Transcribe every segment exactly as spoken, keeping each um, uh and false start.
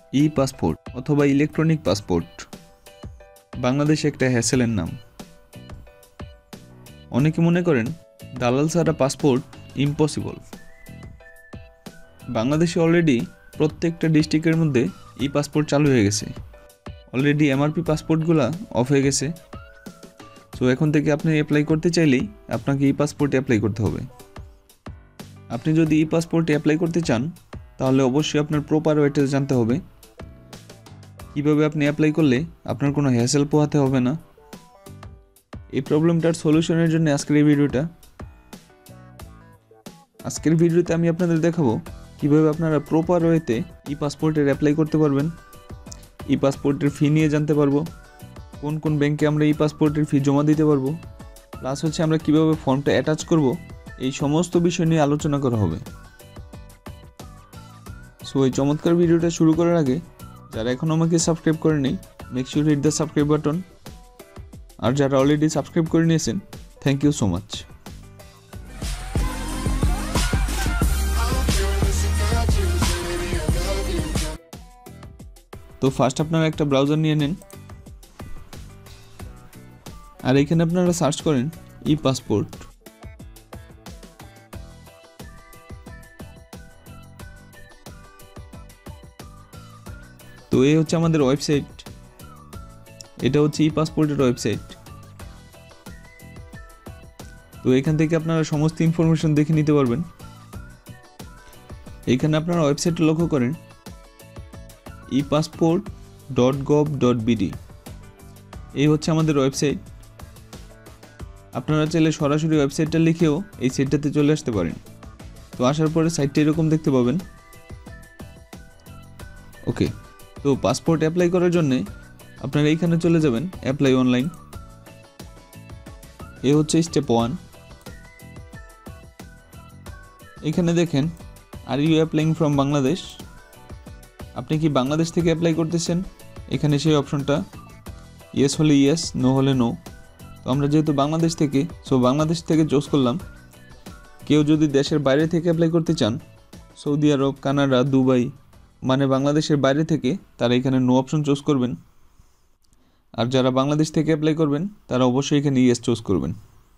ই passport অথবা electronic passport বাংলাদেশে একটা হ্যাসেলের নাম। অনেকে মনে করেন দালাল ছাড়া পাসপোর্ট ইম্পসিবল। বাংলাদেশে অলরেডি প্রত্যেকটা ডিস্ট্রিক্টের মধ্যে ই পাসপোর্ট চালু হয়ে গেছে। অলরেডি এমআরপি পাসপোর্টগুলো অফ হয়ে গেছে। সো এখন থেকে আপনি অ্যাপ্লাই করতে চাইলেই আপনাকে ই পাসপোর্টে অ্যাপ্লাই করতে হবে। আপনি যদি ই পাসপোর্টে অ্যাপ্লাই করতে চান তাহলে অবশ্যই আপনার প্রপার ওয়েটা জানতে হবে। কীভাবে আপনি অ্যাপ্লাই করলে আপনার কোনো হ্যাসেল পোহাতে হবে না। এই প্রবলেমটার সলিউশনের জন্য আজকের এই ভিডিওটা। আজকের ভিডিওতে আমি আপনাদের দেখাবো কীভাবে আপনারা প্রপার ওয়েতে ই পাসপোর্টের অ্যাপ্লাই করতে পারবেন। ই পাসপোর্টের ফি নিয়ে জানতে পারবো, কোন কোন ব্যাংকে আমরা ই পাসপোর্টের ফি জমা দিতে পারবো, প্লাস হচ্ছে আমরা কীভাবে ফর্মটা অ্যাটাচ করব, এই সমস্ত বিষয় নিয়ে আলোচনা করা হবে। সো এই চমৎকার ভিডিওটা শুরু করার আগে যারা এখনও আমাকে সাবস্ক্রাইব করেনি, make sure hit the subscribe button. আর যারা অলরেডি সাবস্ক্রাইব করে নিয়েছেন, থ্যাংক ইউ সো মাচ। তো ফার্স্ট আপনারা একটা ব্রাউজার নিয়ে নেন, আর এখানে আপনারা সার্চ করেন ই পাসপোর্ট। তো এই হচ্ছে আমাদের ওয়েবসাইট, এটা হচ্ছে ই পাসপোর্টের ওয়েবসাইট। তো এখান থেকে আপনারা সমস্ত ইনফরমেশন দেখে নিতে পারবেন। এখানে আপনারা ওয়েবসাইটটা লক্ষ্য করেন e passport dot gov dot bd, এই হচ্ছে আমাদের ওয়েবসাইট। আপনারা চাইলে সরাসরি ওয়েবসাইটটা লিখেও এই সাইটটাতে চলে আসতে পারেন। তো আসার পরে সাইটটা এরকম দেখতে পাবেন। ওকে, তো পাসপোর্ট অ্যাপ্লাই করার জন্য আপনারা এইখানে চলে যাবেন অ্যাপ্লাই অনলাইন। এ হচ্ছে স্টেপ ওয়ান। এখানে দেখেন are you applying from Bangladesh, আপনি কি বাংলাদেশ থেকে অ্যাপ্লাই করতেছেন? এখানে সেই অপশনটা ইয়েস হলে ইয়েস, নো হলে নো। তো আমরা যেহেতু বাংলাদেশ থেকে, সো বাংলাদেশ থেকে চুজ করলাম। কেউ যদি দেশের বাইরে থেকে অ্যাপ্লাই করতে চান, সৌদি আরব, কানাডা, দুবাই, মানে বাংলাদেশের বাইরে থেকে, তারা এখানে নো অপশন চুজ করবেন। আর যারা বাংলাদেশ থেকে অ্যাপ্লাই করবেন তারা অবশ্যই এখানে ইয়েস চুজ করবেন।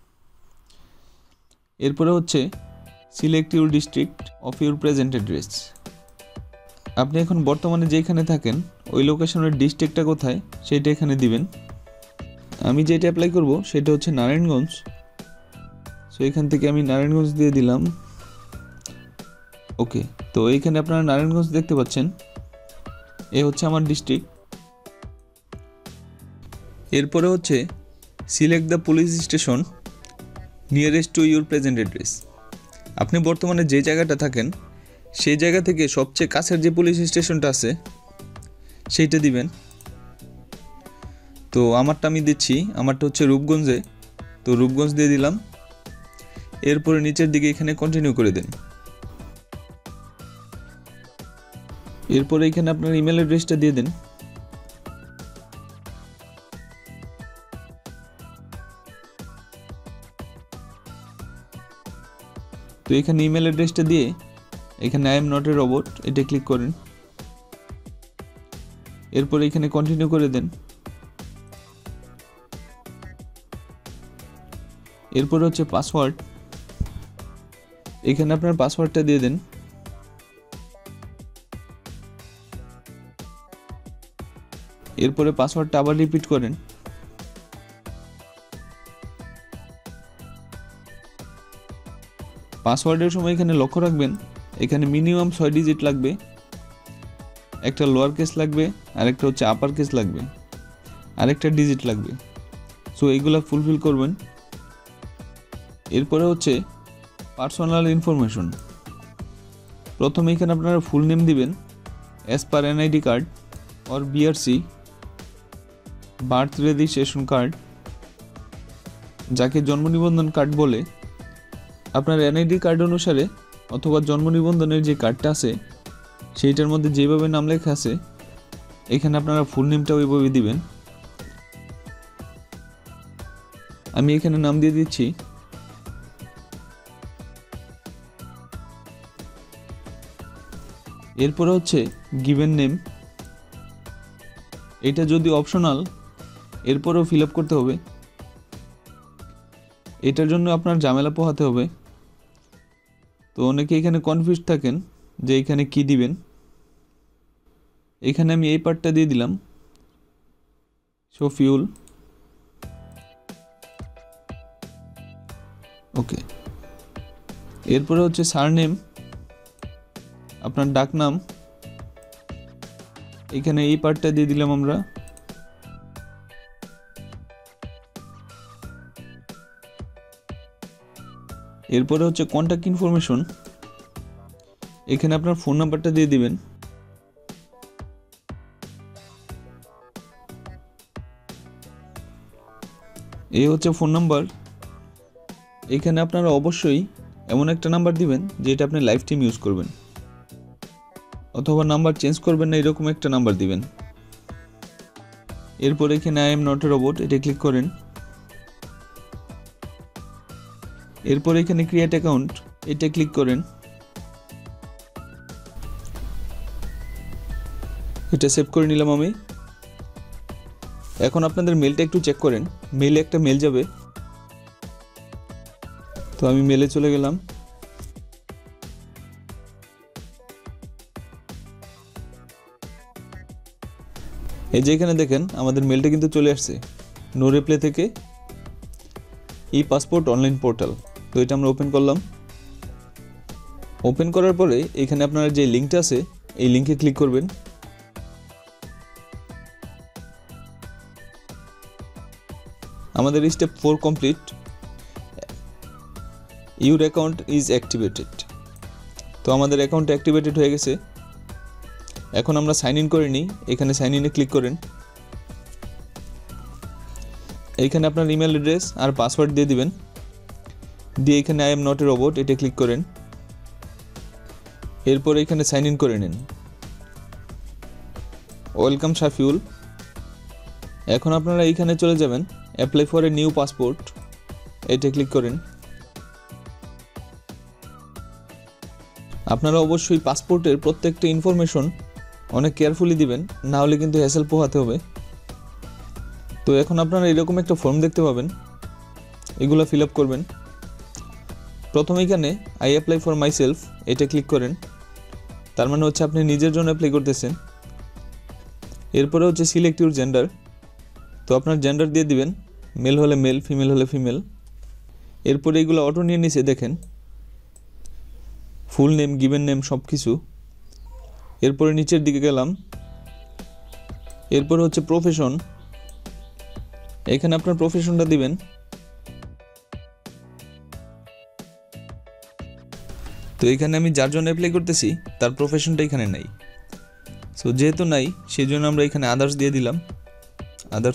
এরপরে হচ্ছে select your district of your present address. আপনি এখন বর্তমানে যেখানে থাকেন ওই লোকেশনের ডিস্ট্রিক্টটা কোথায় সেটা এখানে দিবেন। আমি যেটা অ্যাপ্লাই করব সেটা হচ্ছে নারায়ণগঞ্জ। সো এখান থেকে আমি নারায়ণগঞ্জ দিয়ে দিলাম। ওকে, তো এইখানে আপনারা নারায়ণগঞ্জ দেখতে পাচ্ছেন, এ হচ্ছে আমার ডিস্ট্রিক্ট। এরপরে হচ্ছে select the police station nearest to your present address. আপনি বর্তমানে যে জায়গাটা থাকেন সেই জায়গা থেকে সবচেয়ে কাছের যে পুলিশ স্টেশনটা আছে সেইটা দিবেন। তো আমারটা আমি দিচ্ছি, আমারটা হচ্ছে রূপগঞ্জে। তো রূপগঞ্জ দিয়ে দিলাম। এরপরে নিচের দিকে এখানে কন্টিনিউ করে দেন। এরপরে এখানে আপনার ইমেল অ্যাড্রেসটা দিয়ে দেন। তো এখানে ইমেল অ্যাড্রেসটা দিয়ে এখানে I am not a robot এটা ক্লিক করেন। এরপরে এখানে কন্টিনিউ করে দেন। এরপরে হচ্ছে পাসওয়ার্ড, এখানে আপনার পাসওয়ার্ডটা দিয়ে দেন। এরপরে পাসওয়ার্ডটা আবার রিপিট করেন। পাসওয়ার্ডের সময় এখানে লক্ষ্য রাখবেন এখানে মিনিমাম ছয় ডিজিট লাগবে, একটা লোয়ার কেস লাগবে, আরেকটা হচ্ছে আপার কেস লাগবে, আরেকটা ডিজিট লাগবে। সো এইগুলো ফুলফিল করবেন। এরপরে হচ্ছে পার্সোনাল ইনফরমেশন। প্রথমে এখানে আপনারা ফুল নেম দিবেন as per NID card or BRC, birth registration card, যাকে জন্ম নিবন্ধন কার্ড বলে। আপনার এনআইডি কার্ড অনুসারে অথবা জন্ম নিবন্ধনের যে কার্ডটা আছে সেইটার মধ্যে যেভাবে নাম লেখা আছে এখানে আপনারা ফুল নেমটা ওইভাবে দিবেন। আমি এখানে নাম দিয়ে দিচ্ছি এরপরে হচ্ছে গিভেন নেম, এটা যদি অপশনাল, এরপরেও ফিল আপ করতে হবে। এটার জন্য আপনার ঝামেলা পোহাতে হবে। তো অনেকে এখানে কনফিউজ থাকেন যে এখানে কি দিবেন। এখানে আমি এই পার্টটা দিয়ে দিলাম, শো ফিউল। ওকে, এরপরে হচ্ছে সারনেম, আপনার ডাকনাম, এখানে এই পার্টটা দিয়ে দিলাম আমরা। এরপরে হচ্ছে কন্ট্যাক্ট ইনফরমেশন, এখানে আপনার ফোন নাম্বারটা দিয়ে দিবেন। এই হচ্ছে ফোন নাম্বার। এখানে আপনারা অবশ্যই এমন একটা নাম্বার দিবেন যেটা আপনি লাইফ টাইম ইউজ করবেন, অথবা নাম্বার চেঞ্জ করবেন না, এরকম একটা নাম্বার দিবেন। এরপর এখানে I am not a robot, এটা ক্লিক করেন। এরপর এখানে ক্রিয়েট অ্যাকাউন্ট, এটা ক্লিক করেন। এটা সেভ করে নিলাম আমি। এখন আপনাদের মেলটা একটু চেক করেন, মেলে একটা মেল যাবে। তো আমি মেলে চলে গেলাম। এই যে এখানে দেখেন আমাদের মেলটা কিন্তু চলে আসছে নো রিপ্লাই থেকে, ই পাসপোর্ট অনলাইন পোর্টাল। তো এটা আমরা ওপেন করলাম। ওপেন করার পরে এখানে আপনার যে লিঙ্কটা আছে এই লিঙ্কে ক্লিক করবেন। আমাদের step four complete, your account is activated. তো আমাদের অ্যাকাউন্ট অ্যাক্টিভেটেড হয়ে গেছে। এখন আমরা সাইন ইন করে নিই, এখানে সাইন ইনে ক্লিক করেন। এইখানে আপনার ইমেল অ্যাড্রেস আর পাসওয়ার্ড দিয়ে দিবেন, দিয়ে এখানে I am not a robot এটা ক্লিক করেন। এরপর এখানে সাইন ইন করে নিন। ওয়েলকাম শাফিউল। এখন আপনারা এইখানে চলে যাবেন apply for a new passport, এটা ক্লিক করেন। আপনারা অবশ্যই পাসপোর্টের প্রত্যেকটা ইনফরমেশন অনেক কেয়ারফুলি দিবেন, না হলে কিন্তু হ্যাসেল পোহাতে হবে। তো এখন আপনারা এরকম একটা ফর্ম দেখতে পাবেন, এগুলো ফিল আপ করবেন। প্রথমে এখানে I apply for myself, এটা ক্লিক করেন। তার মানে হচ্ছে আপনি নিজের জন্য অ্যাপ্লাই করতেছেন। এরপরে হচ্ছে সিলেক্ট ইউর জেন্ডার, তো আপনার জেন্ডার দিয়ে দিবেন, মেল হলে মেল, ফিমেল হলে ফিমেল। এরপরে এইগুলো অটো নিয়ে নিচে দেখেন, ফুল নেম, গিভেন নেম সব কিছু। এরপরে নিচের দিকে গেলাম। এরপরে হচ্ছে প্রফেশন, এখানে আপনার প্রফেশনটা দিবেন। তো এখানে আমি যার জন্য অ্যাপ্লাই করতেছি তার প্রফেশনটা এখানে নাই, সো যেহেতু নাই সেই জন্য আমরা এখানে আদার্স দিয়ে দিলাম। আদার্স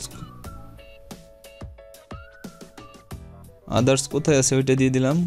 আদার্স কোথায় আছে ওইটা দিয়ে দিলাম।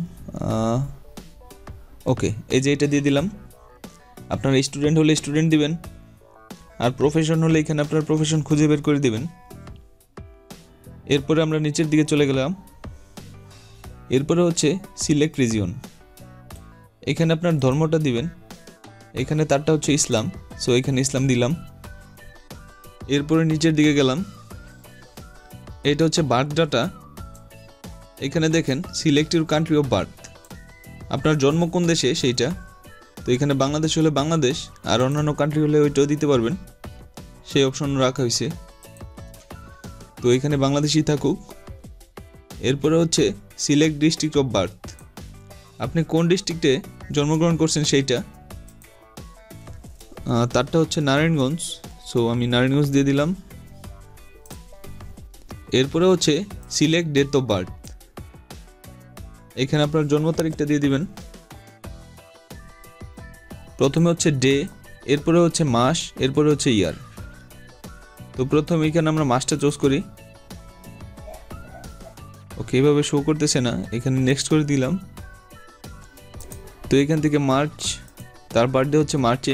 ওকে, এই যে এটা দিয়ে দিলাম। আপনার স্টুডেন্ট হলে স্টুডেন্ট দিবেন, আর প্রফেশন হলে এখানে আপনার প্রফেশন খুঁজে বের করে দিবেন। এরপরে আমরা নিচের দিকে চলে গেলাম। এরপরে হচ্ছে সিলেক্ট রিজিয়ন, এখানে আপনার ধর্মটা দিবেন। এখানে তারটা হচ্ছে ইসলাম, সো এখানে ইসলাম দিলাম। এরপরে নিচের দিকে গেলাম, এটা হচ্ছে বার্থ ডাটা। এখানে দেখেন select your country of birth, আপনার জন্ম কোন দেশে সেইটা। তো এখানে বাংলাদেশ হলে বাংলাদেশ, আর অন্যান্য কান্ট্রি হলে ওইটাও দিতে পারবেন, সেই অপশন রাখা হয়েছে। তো এখানে বাংলাদেশই থাকুক। এরপরে হচ্ছে সিলেক্ট ডিস্ট্রিক্ট অফ বার্থ, আপনি কোন ডিস্ট্রিক্টে জন্মগ্রহণ করছেন সেইটা। তারটা হচ্ছে নারায়ণগঞ্জ, সো আমি নারায়ণগঞ্জ দিয়ে দিলাম। এরপরে হচ্ছে সিলেক্ট ডেট অফ বার্থ, এখানে আপনার জন্ম তারিখটা দিয়ে দিবেন। প্রথমে হচ্ছে ডে, এরপরে হচ্ছে মাস, এরপরে হচ্ছে ইয়ার। তো প্রথমে এখানে আমরা মাসটা চুজ করি। ওকে, এইভাবে শো করতেছে না, এখানে নেক্সট করে দিলাম। তো এখান থেকে মার্চ, তার বার্থডে হচ্ছে মার্চে।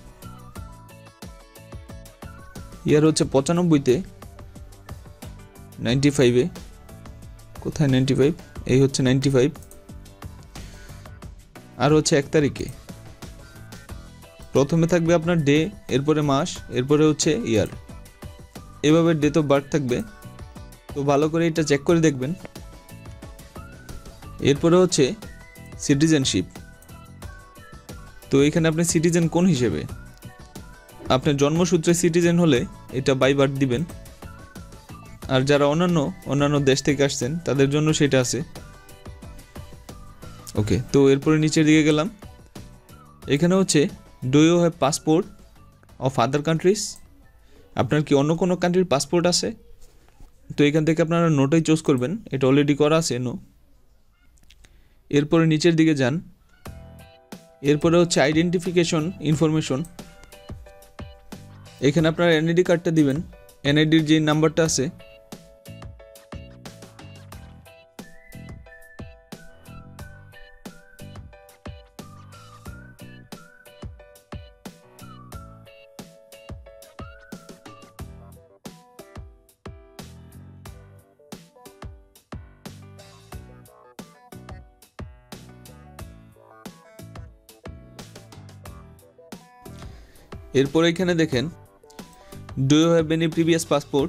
ইয়ার হচ্ছে পঁচানব্বইতে, নাইনটি ফাইভে। কোথায় নাইনটি ফাইভ? এই হচ্ছে নাইনটি ফাইভ। আর হচ্ছে এক তারিখে। প্রথমে থাকবে আপনার ডে, এরপরে মাস, এরপরে হচ্ছে ইয়ার। এভাবে ডেট অফ বার্থ থাকবে, তো ভালো করে এটা চেক করে দেখবেন। এরপরে হচ্ছে সিটিজেনশিপ। তো এখানে আপনি সিটিজেন কোন হিসেবে, আপনার জন্মসূত্রে সিটিজেন হলে এটা বাই বার্থ দিবেন, আর যারা অন্যান্য অন্যান্য দেশ থেকে আসছেন তাদের জন্য সেটা আছে। ওকে, তো এরপরে নিচের দিকে গেলাম। এখানে হচ্ছে do you have passport of other countries, আপনার কি অন্য কোনো কান্ট্রির পাসপোর্ট আছে? তো এখান থেকে আপনারা নোটাই চুজ করবেন, এটা অলরেডি করা আছে নো। এরপরে নিচের দিকে যান। এরপরে হচ্ছে আইডেন্টিফিকেশন ইনফরমেশন। এখানে আপনারা এনআইডি কার্ডটা দিবেন, এনআইডির যে নাম্বারটা আছে। এরপর এখানে দেখেন do you have any previous passport,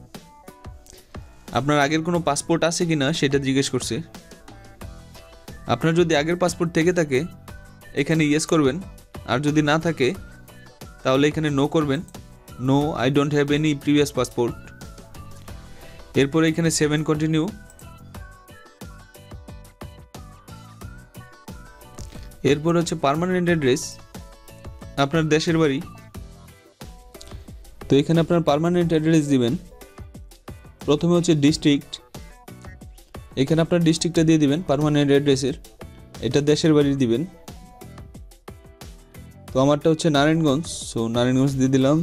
আপনার আগের কোনো পাসপোর্ট আছে কি না সেটা জিজ্ঞেস করছে। আপনার যদি আগের পাসপোর্ট থেকে থাকে এখানে ইয়েস করবেন, আর যদি না থাকে তাহলে এখানে নো করবেন, no I don't have any previous passport. এরপরে এখানে সেভেন কন্টিনিউ। এরপর হচ্ছে পার্মানেন্ট অ্যাড্রেস, আপনার দেশের বাড়ি। তো এখানে আপনার পার্মানেন্ট অ্যাড্রেস দিবেন। প্রথমে হচ্ছে ডিস্ট্রিক্ট, এখানে আপনার ডিস্ট্রিক্টটা দিয়ে দিবেন পার্মানেন্ট অ্যাড্রেসের, এটা দেশের বাড়ির দিবেন। তো আমারটা হচ্ছে নারায়ণগঞ্জ, সো নারায়ণগঞ্জ দিয়ে দিলাম।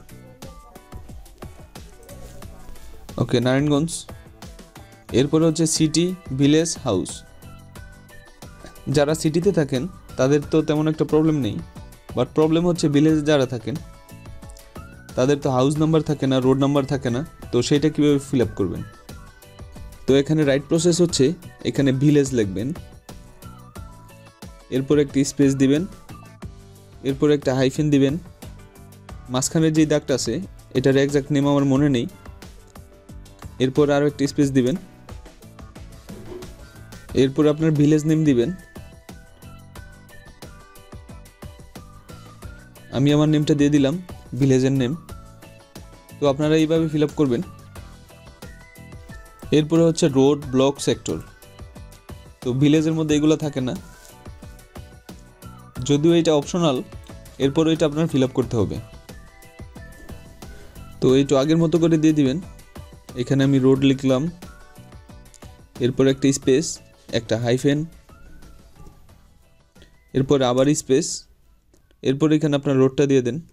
ওকে, নারায়ণগঞ্জ। এরপরে হচ্ছে সিটি, ভিলেজ, হাউস। যারা সিটিতে থাকেন তাদের তো তেমন একটা প্রবলেম নেই, বাট প্রবলেম হচ্ছে ভিলেজে যারা থাকেন তাদের তো হাউস নাম্বার থাকে না, রোড নাম্বার থাকে না, তো সেটা কীভাবে ফিল আপ করবেন? তো এখানে রাইট প্রসেস হচ্ছে এখানে ভিলেজ লিখবেন, এরপর একটা স্পেস দিবেন, এরপর একটা হাইফেন দিবেন, মাঝখানের যে দাগটা আছে এটার এক্সাক্ট নেম আমার মনে নেই, এরপর আরও একটা স্পেস দিবেন, এরপর আপনার ভিলেজ নেম দিবেন। আমি আমার নেমটা দিয়ে দিলাম, ভিলেজের নেম। তো আপনারা এইভাবে ফিল আপ করবেন। এরপরে হচ্ছে রোড, ব্লক, সেক্টর। তো ভিলেজের মধ্যে এগুলো থাকে না, যদিও এটা অপশনাল, এরপর এটা আপনার ফিল আপ করতে হবে। তো এইটা আগের মতো করে দিয়ে দিবেন। এখানে আমি রোড লিখলাম, এরপর একটা স্পেস, একটা হাইফেন, এরপর আবার স্পেস, এরপর এখানে আপনার রোডটা দিয়ে দেন।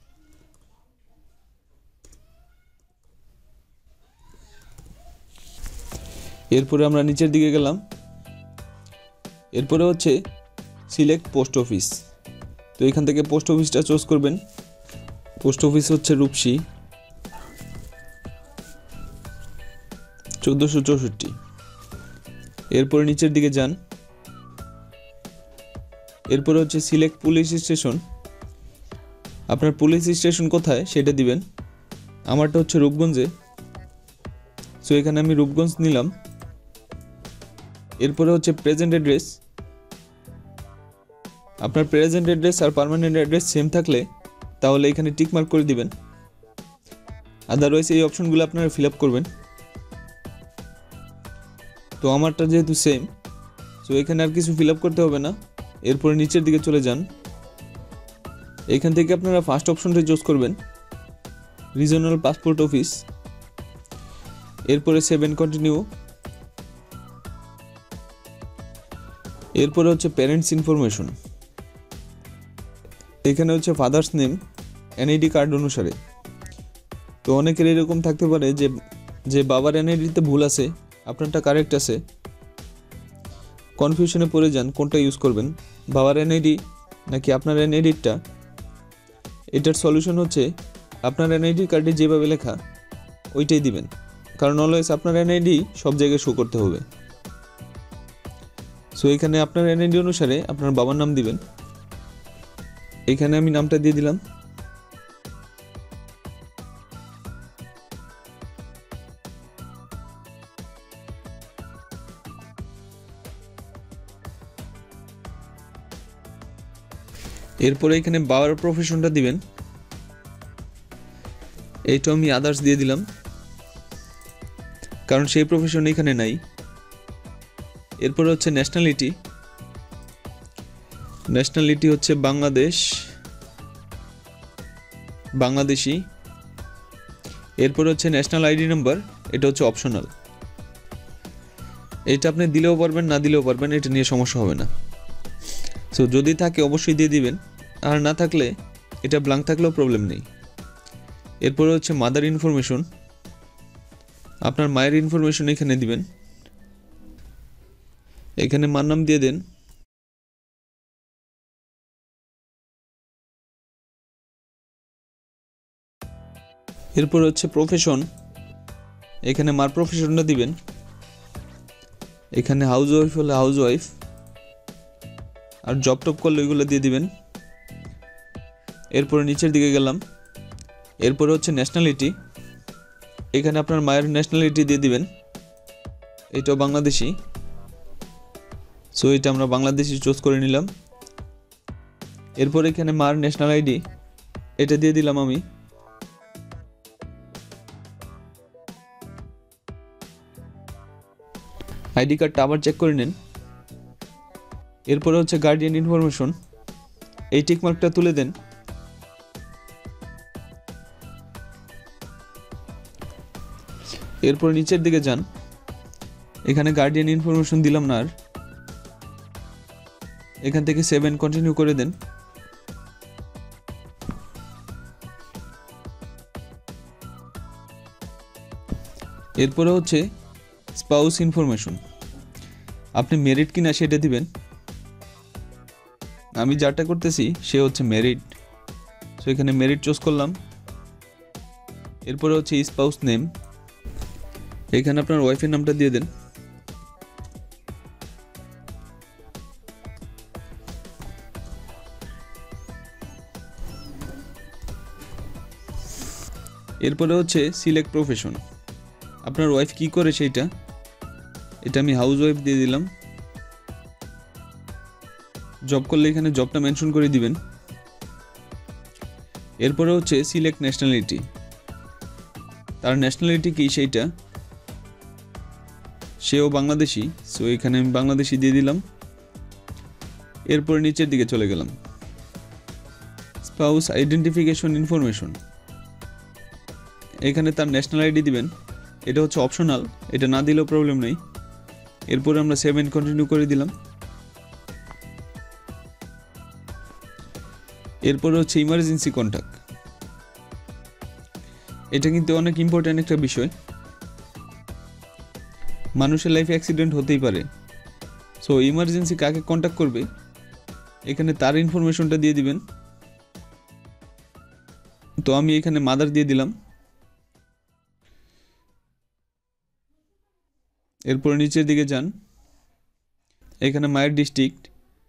এরপরে আমরা নিচের দিকে গেলাম। এরপরে হচ্ছে সিলেক্ট পোস্ট অফিস। তো এখান থেকে পোস্ট অফিসটা চুজ করবেন। পোস্ট অফিস হচ্ছে রূপসী, চোদ্দোশো চৌষট্টি। এরপরে নিচের দিকে যান। এরপরে হচ্ছে সিলেক্ট পুলিশ স্টেশন, আপনার পুলিশ স্টেশন কোথায় সেটা দিবেন। আমারটা হচ্ছে রূপগঞ্জে, সো এখানে আমি রূপগঞ্জ নিলাম। এরপরে হচ্ছে প্রেজেন্ট অ্যাড্রেস, আপনার প্রেজেন্ট অ্যাড্রেস আর পার্মানেন্ট অ্যাড্রেস সেম থাকলে তাহলে এখানে টিক মার্ক করে দিবেন, আদারওয়াইজ এই অপশনগুলো আপনারা ফিল আপ করবেন। তো আমারটা যেহেতু সেম, সো এখানে আর কিছু ফিল আপ করতে হবে না। এরপরে নিচের দিকে চলে যান। এখান থেকে আপনারা ফার্স্ট অপশনটা চুজ করবেন, রিজনাল পাসপোর্ট অফিস। এরপরে সেভেন কন্টিনিউ। এরপরে হচ্ছে প্যারেন্টস ইনফরমেশন, এখানে হচ্ছে ফাদার্স নেম এনআইডি কার্ড অনুসারে। তো অনেকের এরকম থাকতে পারে যে যে বাবার এনআইডিতে ভুল আছে, আপনারটা কারেক্ট আছে, কনফিউশনে পড়ে যান কোনটা ইউজ করবেন, বাবার এনআইডি নাকি আপনার এনআইডিটা। এটার সলিউশন হচ্ছে আপনার এনআইডি কার্ডে যেভাবে লেখা ওইটাই দিবেন, কারণ অলওয়েজ আপনার এনআইডি সব জায়গায় শো করতে হবে। সো এখানে আপনার এনআইডি অনুসারে আপনার বাবার নাম দিবেন। এখানে আমি নামটা দিয়ে দিলাম। এরপরে এখানে বাবার প্রফেশনটা দিবেন, এইটা আমি আদার্স দিয়ে দিলাম কারণ সেই প্রফেশন এখানে নাই। এরপরে হচ্ছে ন্যাশনালিটি, ন্যাশনালিটি হচ্ছে বাংলাদেশ, বাংলাদেশি। এরপরে হচ্ছে ন্যাশনাল আইডি নাম্বার, এটা হচ্ছে অপশনাল, এটা আপনি দিলেও পারবেন না দিলেও পারবেন, এটা নিয়ে সমস্যা হবে না। সো যদি থাকে অবশ্যই দিয়ে দিবেন, আর না থাকলে এটা ব্ল্যাঙ্ক থাকলেও প্রবলেম নেই। এরপরে হচ্ছে মাদার ইনফরমেশন, আপনার মায়ের ইনফরমেশন এখানে দিবেন, এখানে মার নাম দিয়ে দেন। এরপর হচ্ছে প্রফেশন, এখানে মার প্রফেশনটা দিবেন, এখানে হাউস ওয়াইফ হলে হাউস ওয়াইফ, আর জব টপ করলে ওইগুলো দিয়ে দিবেন। এরপরে নিচের দিকে গেলাম, এরপরে হচ্ছে ন্যাশনালিটি, এখানে আপনার মায়ের ন্যাশনালিটি দিয়ে দিবেন, এটাও বাংলাদেশি। সো এটা আমরা বাংলাদেশি চুজ করে নিলাম। এরপর এখানে মার ন্যাশনাল আইডি, এটা দিয়ে দিলাম আমি। আইডি কার্ডটা আবার চেক করে নিন। এরপরে হচ্ছে গার্ডিয়ান ইনফরমেশন, এই টিক মার্কটা তুলে দেন। এরপর নিচের দিকে যান, এখানে গার্ডিয়ান ইনফরমেশন দিলাম না আর, এখান থেকে সেভেন কন্টিনিউ করে দেন। এরপরে হচ্ছে স্পাউস ইনফরমেশন, আপনি মেরিট কিনা সেটা দিবেন। আমি যাটা করতেছি সে হচ্ছে মেরিট, সো এখানে মেরিট চুজ করলাম। এরপরে হচ্ছে স্পাউস নেম, এখানে আপনার ওয়াইফের নামটা দিয়ে দেন। এরপরে হচ্ছে সিলেক্ট প্রফেশন, আপনার ওয়াইফ কি করে সেইটা, এটা আমি হাউস ওয়াইফ দিয়ে দিলাম। জব করলে এখানে জবটা মেনশন করে দিবেন। এরপরে হচ্ছে সিলেক্ট ন্যাশনালিটি, তার ন্যাশনালিটি কি সেইটা, সেও বাংলাদেশি, সো এখানে আমি বাংলাদেশি দিয়ে দিলাম। এরপরে নিচের দিকে চলে গেলাম, স্পাউস আইডেন্টিফিকেশন ইনফরমেশন, এখানে তার ন্যাশনাল আইডি দিবেন, এটা হচ্ছে অপশনাল, এটা না দিলেও প্রবলেম নেই। এরপরে আমরা সেভেন কন্টিনিউ করে দিলাম। এরপরে হচ্ছে ইমার্জেন্সি কন্ট্যাক্ট, এটা কিন্তু অনেক ইম্পর্ট্যান্ট একটা বিষয়, মানুষের লাইফে অ্যাক্সিডেন্ট হতেই পারে, সো ইমার্জেন্সি কাকে কন্ট্যাক্ট করবে এখানে তার ইনফরমেশনটা দিয়ে দিবেন। তো আমি এখানে মাদার দিয়ে দিলাম। এরপর নিচের দিকে যান, এখানে মায়ের ডিস্ট্রিক্ট,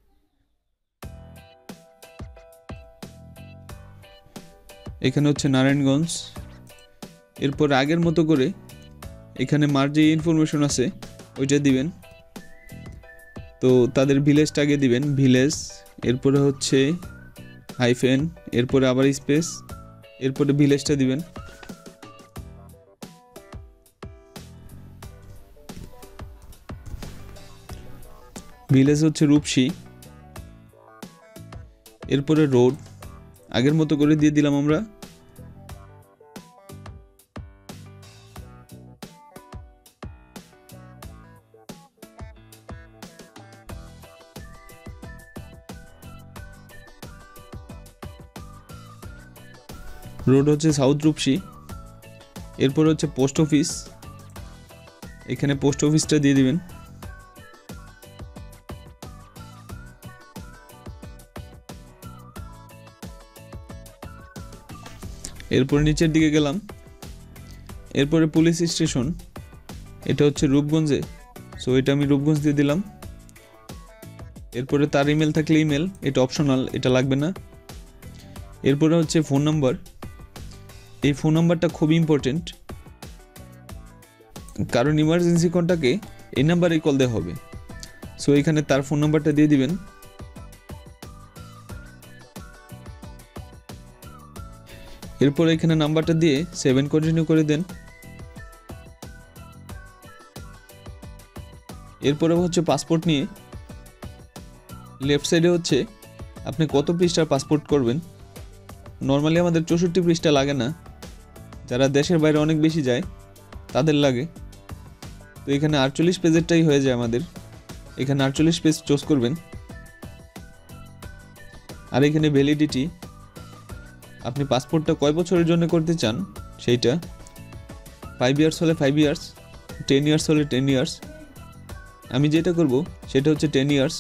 এখানে হচ্ছে নারায়ণগঞ্জ। এরপর আগের মতো করে এখানে মার যে ইনফরমেশন আছে ওইটা দিবেন, তো তাদের ভিলেজটা আগে দিবেন, ভিলেজ, এরপরে হচ্ছে হাইফেন, এরপরে আবার স্পেস, এরপরে ভিলেজটা দিবেন। ভিলেজ হচ্ছে রূপসী, এরপরে রোড আগের মতো করে দিয়ে দিলাম আমরা। রোড হচ্ছে সাউথ রূপসী। এরপর হচ্ছে পোস্ট অফিস, এখানে পোস্ট অফিসটা দিয়ে দিবেন। এরপরে নিচের দিকে গেলাম, এরপরে পুলিশ স্টেশন, এটা হচ্ছে রূপগঞ্জে, সো এটা আমি রূপগঞ্জ দিয়ে দিলাম। এরপরে তার ইমেল থাকলে ইমেল, এটা অপশনাল, এটা লাগবে না। এরপরে হচ্ছে ফোন নাম্বার, এই ফোন নাম্বারটা খুবই ইম্পর্টেন্ট, কারণ ইমার্জেন্সি কন্টাক্টে এই নাম্বারেই কল দেওয়া হবে, সো এখানে তার ফোন নাম্বারটা দিয়ে দিবেন। এরপর এখানে নাম্বারটা দিয়ে সেভেন কন্টিনিউ করে দেন। এরপরে হচ্ছে পাসপোর্ট নিয়ে লেফট সাইডে হচ্ছে আপনি কত পৃষ্ঠার পাসপোর্ট করবেন। নর্মালি আমাদের চৌষট্টি পৃষ্ঠা লাগে না, যারা দেশের বাইরে অনেক বেশি যায় তাদের লাগে। তো এখানে আটচল্লিশ পেজেরটাই হয়ে যায় আমাদের। এখানে আটচল্লিশ পেজ চুজ করবেন। আর এখানে ভ্যালিডিটি, আপনি পাসপোর্টটা কয় বছরের জন্য করতে চান সেইটা। ফাইভ ইয়ার্স হলে ফাইভ ইয়ার্স, টেন ইয়ার্স হলে টেন ইয়ার্স। আমি যেটা করব সেটা হচ্ছে টেন ইয়ার্স।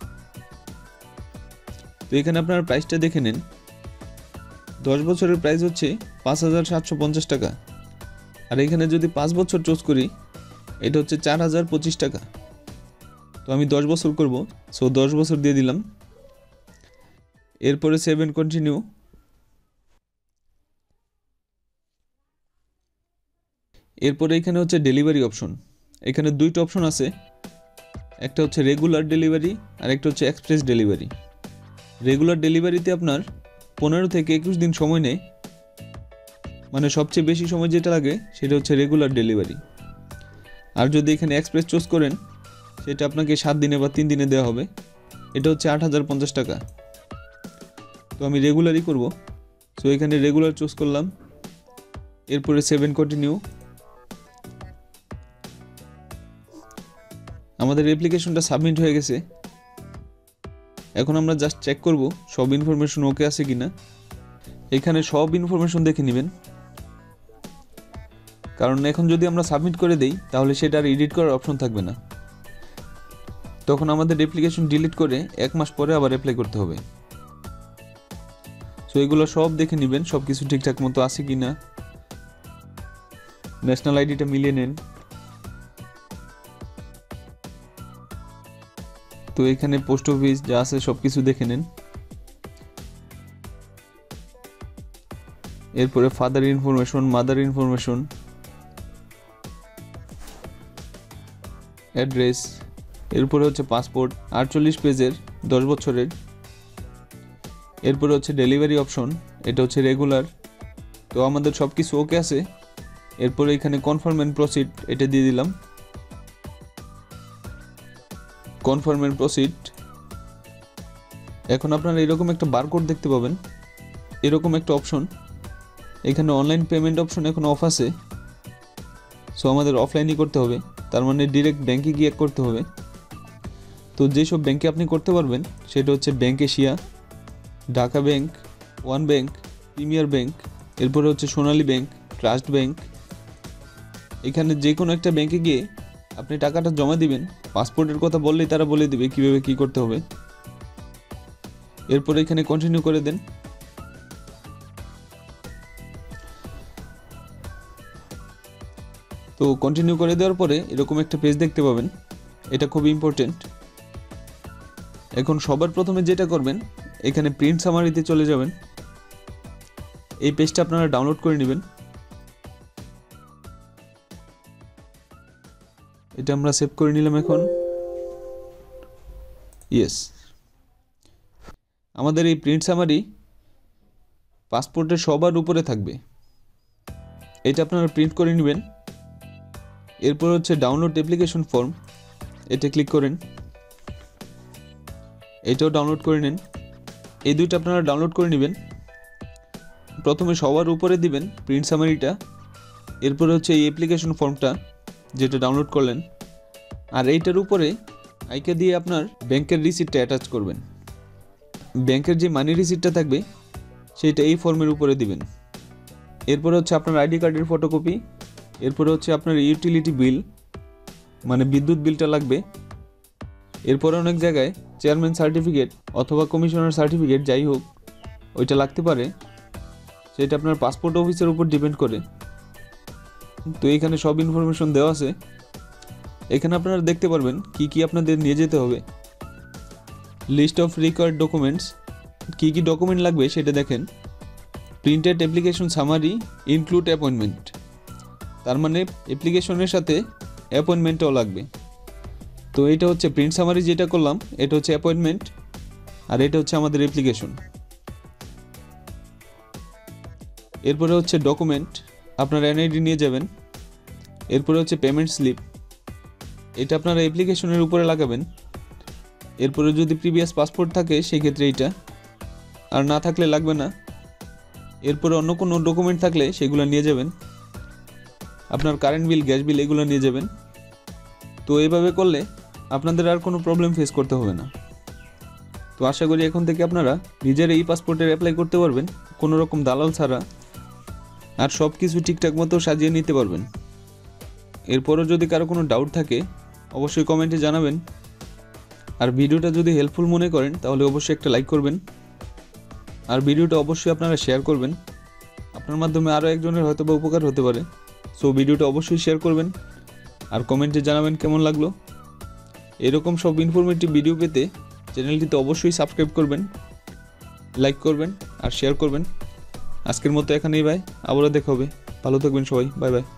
তো এখানে আপনার প্রাইসটা দেখে নেন। দশ বছরের প্রাইস হচ্ছে পাঁচ হাজার সাতশো পঞ্চাশ টাকা। আর এখানে যদি পাঁচ বছর চুজ করি এটা হচ্ছে চার হাজার পঁচিশ টাকা। তো আমি দশ বছর করব, সো দশ বছর দিয়ে দিলাম। এরপরে সেভেন কন্টিনিউ। এরপরে এখানে হচ্ছে ডেলিভারি অপশন। এখানে দুইটা অপশন আছে, একটা হচ্ছে রেগুলার ডেলিভারি আর একটা হচ্ছে এক্সপ্রেস ডেলিভারি। রেগুলার ডেলিভারিতে আপনার পনেরো থেকে একুশ দিন সময় নেয়, মানে সবচেয়ে বেশি সময় যেটা লাগে সেটা হচ্ছে রেগুলার ডেলিভারি। আর যদি এখানে এক্সপ্রেস চুজ করেন সেটা আপনাকে সাত দিনে বা তিন দিনে দেওয়া হবে। এটা হচ্ছে আট হাজার পঞ্চাশ টাকা। তো আমি রেগুলারই করব, সো এখানে রেগুলার চুজ করলাম। এরপরে সেভেন কন্টিনিউ। আমাদের অ্যাপ্লিকেশনটা সাবমিট হয়ে গেছে। এখন আমরা জাস্ট চেক করব সব ইনফরমেশন ওকে আছে কিনা। এখানে সব ইনফরমেশন দেখে নেবেন, কারণ এখন যদি আমরা সাবমিট করে দেই তাহলে সেটা আর এডিট করার অপশন থাকবে না। তখন আমাদের অ্যাপ্লিকেশন ডিলিট করে এক মাস পরে আবার অ্যাপ্লাই করতে হবে। সো এগুলো সব দেখে নেবেন সব কিছু ঠিকঠাক মতো আছে কিনা। ন্যাশনাল আইডিটা মিলিয়ে নেন। তো এখানে পোস্ট অফিস যা আছে সব কিছু দেখে নেন। এরপরে father information, mother information, address. এরপরে হচ্ছে পাসপোর্ট আটচল্লিশ পেজের দশ বছরের। এরপরে হচ্ছে ডেলিভারি অপশন, এটা হচ্ছে রেগুলার। তো আমাদের সব কিছু ওকে আছে। এরপরে এখানে কনফার্ম এন্ড প্রসিড এটা দিয়ে দিলাম। Confirm and proceed. এখন আপনারা এরকম একটা বারকোড দেখতে পাবেন, এরকম একটা অপশন। এখানে অনলাইন পেমেন্ট অপশন এখন অফ আছে, সো আমাদের অফলাইনই করতে হবে, তার মানে ডিরেক্ট ব্যাংকে গিয়ে করতে হবে। তো যেসব ব্যাংকে আপনি করতে পারবেন সেটা হচ্ছে bank Asia, Dhaka bank, one bank, premier bank, এরপরে হচ্ছে সোনালী ব্যাংক, ট্রাস্ট ব্যাংক। এখানে যে কোনো একটা ব্যাংকে গিয়ে আপনি টাকাটা জমা দিবেন। পাসপোর্টের কথা বললেই তারা বলে দিবে কীভাবে কী করতে হবে। এরপরে এখানে কন্টিনিউ করে দেন। তো কন্টিনিউ করে দেওয়ার পরে এরকম একটা পেজ দেখতে পাবেন, এটা খুব ইম্পর্টেন্ট। এখন সবার প্রথমে যেটা করবেন এখানে প্রিন্ট সামারিতে চলে যাবেন। এই পেজটা আপনারা ডাউনলোড করে নেবেন। এটা আমরা সেভ করে নিলাম। এখন ইয়েস, আমাদের এই প্রিন্ট সামারি পাসপোর্টের সবার উপরে থাকবে। এটা আপনারা প্রিন্ট করে নেবেন। এরপর হচ্ছে ডাউনলোড অ্যাপ্লিকেশন ফর্ম, এটা ক্লিক করেন। এটাও ডাউনলোড করে নেন। এই দুইটা আপনারা ডাউনলোড করে নেবেন। প্রথমে সবার উপরে দিবেন প্রিন্ট সামারিটা, এরপরে হচ্ছে এই অ্যাপ্লিকেশন ফর্মটা যেটা ডাউনলোড করলেন, আর এইটার উপরে আইকা দিয়ে আপনার ব্যাংকের রিসিপ্টটা অ্যাটাচ করবেন। ব্যাংকের যে মানি রিসিপ্টটা থাকবে সেটা এই ফর্মের উপরে দিবেন। এরপরে হচ্ছে আপনার আইডি কার্ডের ফটোকপি, এরপরে হচ্ছে আপনার ইউটিলিটি বিল মানে বিদ্যুৎ বিলটা লাগবে। এরপরে অনেক জায়গায় চেয়ারম্যান সার্টিফিকেট অথবা কমিশনার সার্টিফিকেট যাই হোক ওইটা লাগতে পারে, সেটা আপনার পাসপোর্ট অফিসের উপর ডিপেন্ড করে। তো এখানে সব ইনফরমেশন দেওয়া আছে। এখানে আপনারা দেখতে পারবেন কি কি আপনাদের নিয়ে যেতে হবে। লিস্ট অফ রিকোয়ার্ড ডকুমেন্টস, কী কী ডকুমেন্ট লাগবে সেটা দেখেন। Printed application summary include appointment, তার মানে অ্যাপ্লিকেশনের সাথে অ্যাপয়েন্টমেন্টও লাগবে। তো এটা হচ্ছে প্রিন্ট সামারি যেটা করলাম, এটা হচ্ছে অ্যাপয়েন্টমেন্ট, আর এটা হচ্ছে আমাদের অ্যাপ্লিকেশন। এরপরে হচ্ছে ডকুমেন্ট, আপনার এনআইডি নিয়ে যাবেন। এরপরে হচ্ছে পেমেন্ট স্লিপ, এটা আপনারা অ্যাপ্লিকেশনের উপরে লাগাবেন। এরপরে যদি প্রিভিয়াস পাসপোর্ট থাকে সেই ক্ষেত্রে এইটা, আর না থাকলে লাগবে না। এরপরে অন্য কোনো ডকুমেন্ট থাকলে সেগুলো নিয়ে যাবেন। আপনার কারেন্ট বিল, গ্যাস বিল এগুলো নিয়ে যাবেন। তো এইভাবে করলে আপনাদের আর কোনো প্রবলেম ফেস করতে হবে না। তো আশা করি এখন থেকে আপনারা নিজের এই পাসপোর্টের অ্যাপ্লাই করতে পারবেন কোনো রকম দালাল ছাড়া, আর সব কিছু ঠিকঠাক মতো সাজিয়ে নিতে পারবেন। এরপরও যদি কারো কোনো ডাউট থাকে অবশ্যই কমেন্টে জানাবেন। আর ভিডিওটা যদি হেল্পফুল মনে করেন তাহলে অবশ্যই একটা লাইক করবেন, আর ভিডিওটা অবশ্যই আপনারা শেয়ার করবেন। আপনার মাধ্যমে আরও একজনের হয়তো বা উপকার হতে পারে। সো ভিডিওটা অবশ্যই শেয়ার করবেন আর কমেন্টে জানাবেন কেমন লাগলো। এরকম সব ইনফরমেটিভ ভিডিও পেতে চ্যানেলটিতে অবশ্যই সাবস্ক্রাইব করবেন, লাইক করবেন আর শেয়ার করবেন। আজকের মতো এখানেই বাই, আবারও দেখা হবে। ভালো থাকবেন সবাই, বাই বাই।